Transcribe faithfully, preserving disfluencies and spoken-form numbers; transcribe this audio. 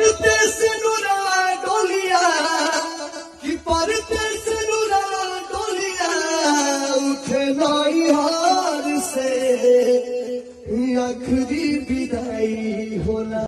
परदेस नुरा डोलिया कि परदेस नुरा डोलिया उठे नाई हार से आखिरी विदाई होला।